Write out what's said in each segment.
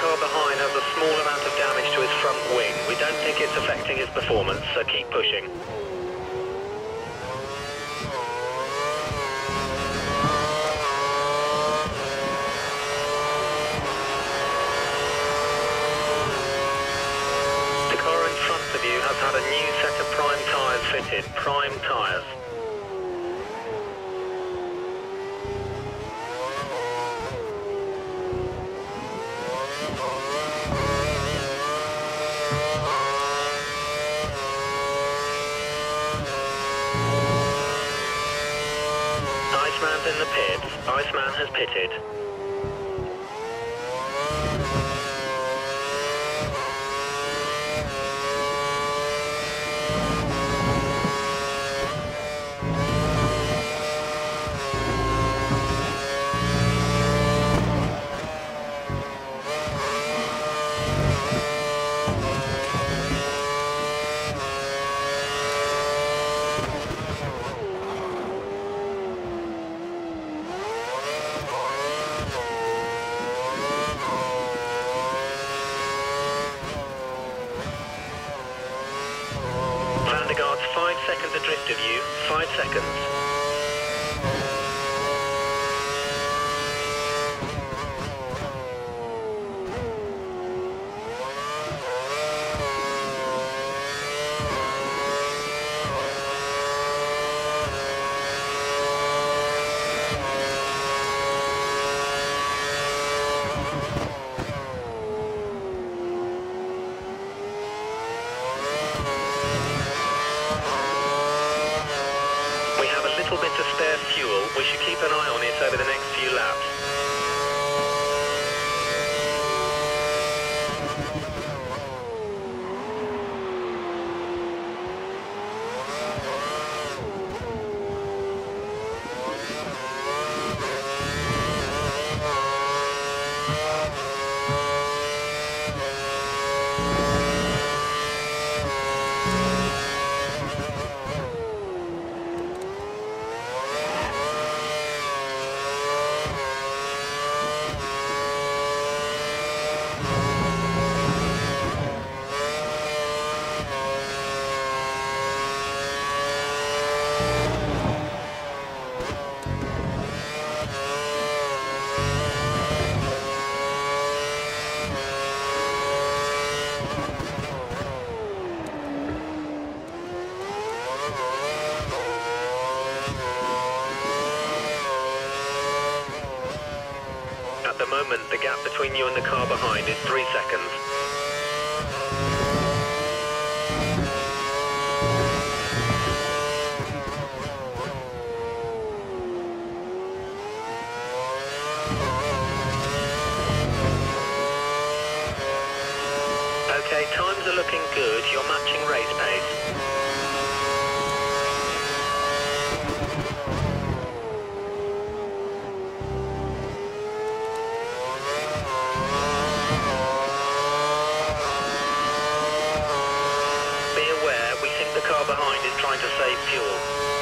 car behind has a small amount of damage to his front wing. We don't think it's affecting his performance, so keep pushing. The car in front of you has had a new set of prime tyres fitted. Prime tyres. Iceman's in the pits. Iceman has pitted. Vandergaard's 5 seconds adrift of you. 5 seconds. We have a little bit of spare fuel. We should keep an eye on it over the next few laps. At the moment, the gap between you and the car behind is 3 seconds. Okay, times are looking good. You're matching race pace. The car behind is trying to save fuel.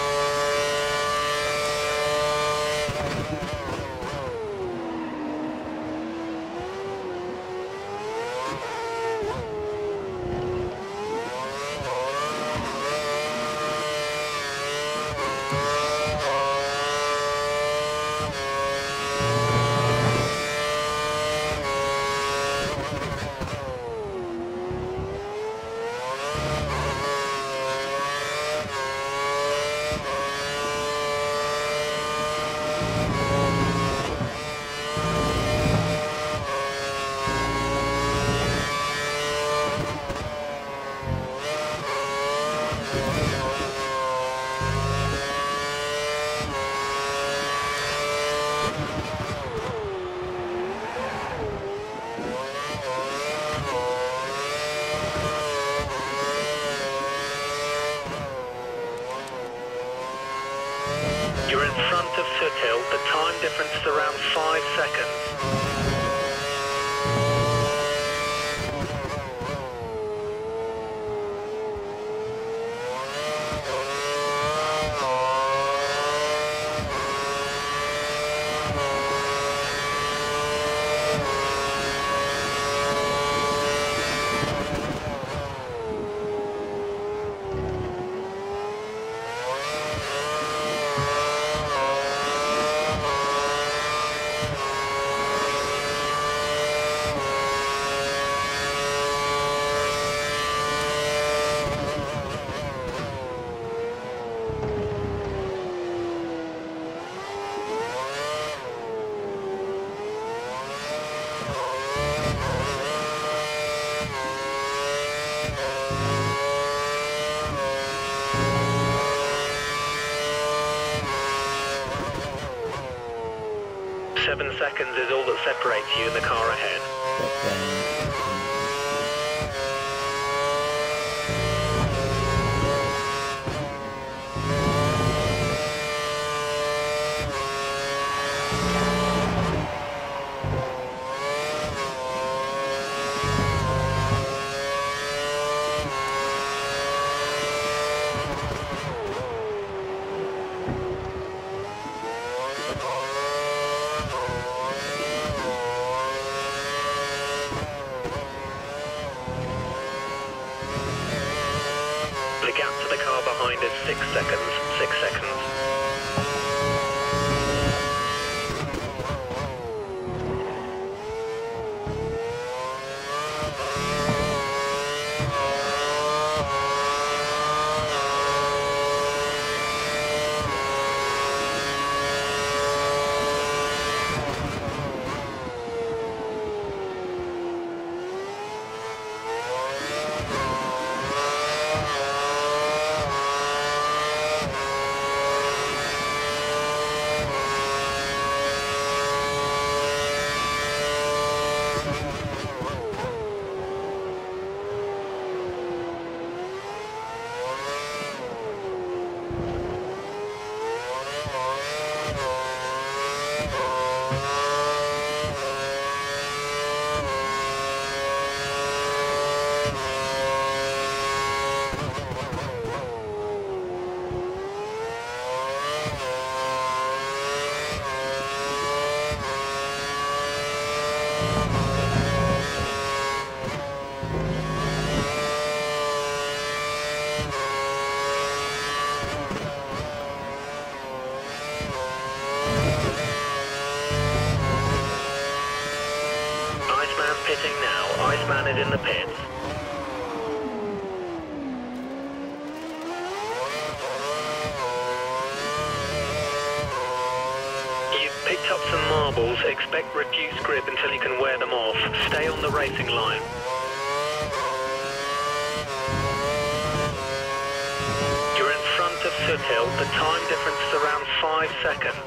You're in front of Foothill. The time difference is around 5 seconds. 7 seconds is all that separates you and the car ahead. The gap to the car behind is 6 seconds. 6 seconds. Pitting now. Iceman is in the pits. You've picked up some marbles. Expect reduced grip until you can wear them off. Stay on the racing line. You're in front of Soothill. The time difference is around 5 seconds.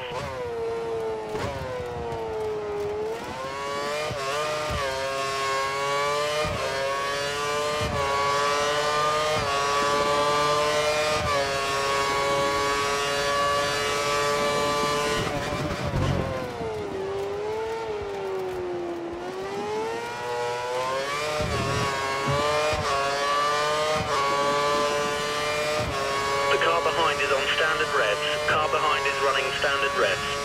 Car behind is on standard revs. Car behind is running standard revs.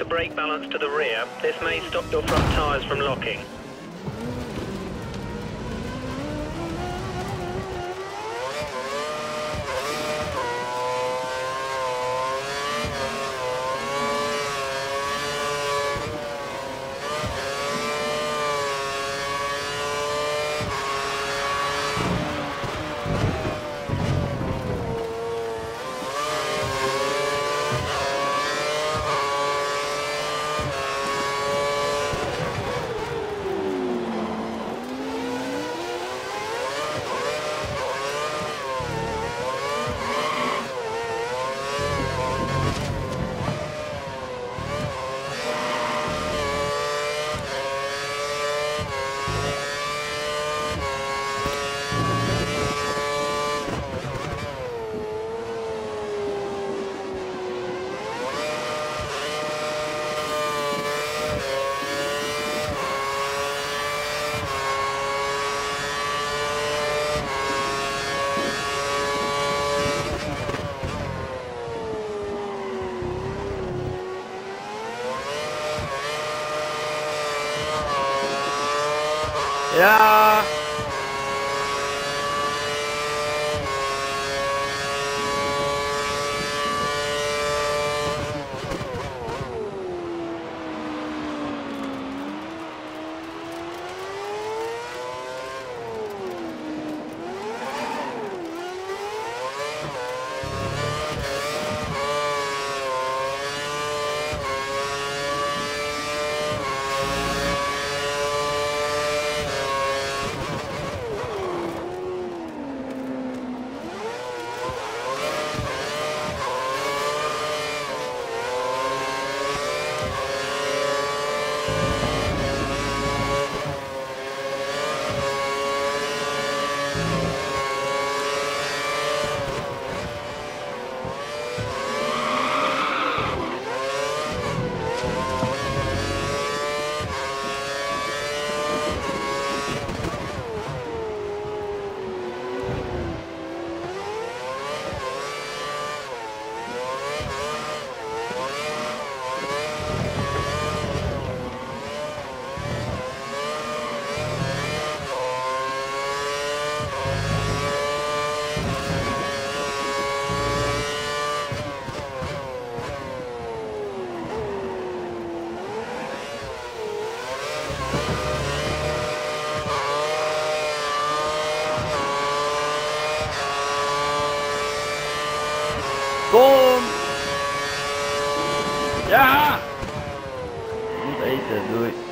brake balance to the rear. This may stop your front tyres from locking. Ja. Kom! Ja! Ik moet eten, doei.